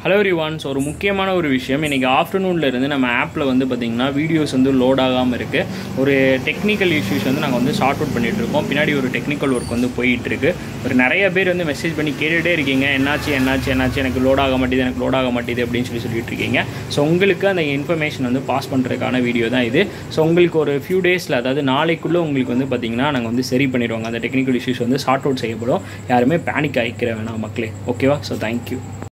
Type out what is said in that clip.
Hello everyone. So ஒரு முக்கியமான ஒரு விஷயம், இன்றைக்கி ஆஃப்டர்நூனில் இருந்து நம்ம ஆப்பில் வந்து பார்த்திங்கன்னா வீடியோஸ் வந்து லோட் ஆகாமல் இருக்குது. ஒரு டெக்னிக்கல் இஷ்யூஸ் வந்து நாங்கள் வந்து சார்ட் அவுட் பண்ணிகிட்ருக்கோம். பின்னாடி ஒரு டெக்னிக்கல் ஒர்க் வந்து போயிட்டுருக்கு. ஒரு நிறைய பேர் வந்து மெசேஜ் பண்ணி கேட்டுகிட்டே இருக்கீங்க, என்னாச்சு எனக்கு லோட் ஆக மாட்டேது அப்படின்னு சொல்லிட்டு இருக்கீங்க. ஸோ உங்களுக்கு அந்த இன்ஃபர்மேஷன் வந்து பாஸ் பண்ணுறதுக்கான வீடியோ தான் இது. ஸோ உங்களுக்கு ஒரு ஃபியூ டேஸில், அதாவது நாளைக்குள்ளே உங்களுக்கு வந்து பார்த்திங்கன்னா நாங்கள் வந்து சரி பண்ணிடுவாங்க. அந்த டெக்னிக்கல் இஷ்யூஸ் வந்து சார்ட் அவுட் செய்யப்படும். யாருமே பேனிக் ஆகிக்கிற வேணாம் மக்களே, ஓகேவா? So thank you.